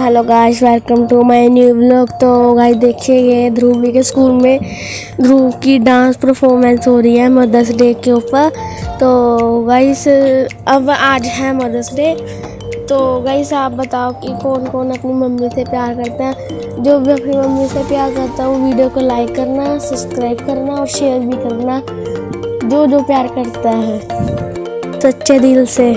Hello guys, welcome to my new vlog. तो guys देखिए, ये ध्रुवी के स्कूल में ध्रुव की डांस परफॉर्मेंस हो रही है मदर्स डे के ऊपर। तो गाइस अब आज है मदर्स डे। तो गाइस आप बताओ कि कौन कौन अपनी मम्मी से प्यार करता है। जो भी अपनी मम्मी से प्यार करता है वो वीडियो को लाइक करना, सब्सक्राइब करना और शेयर भी करना। जो जो प्यार करता है सच्चे दिल से।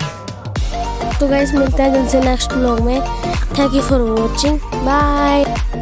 तो गाइस मिलते हैं जल्द से नेक्स्ट व्लॉग में। Thank you for watching, bye.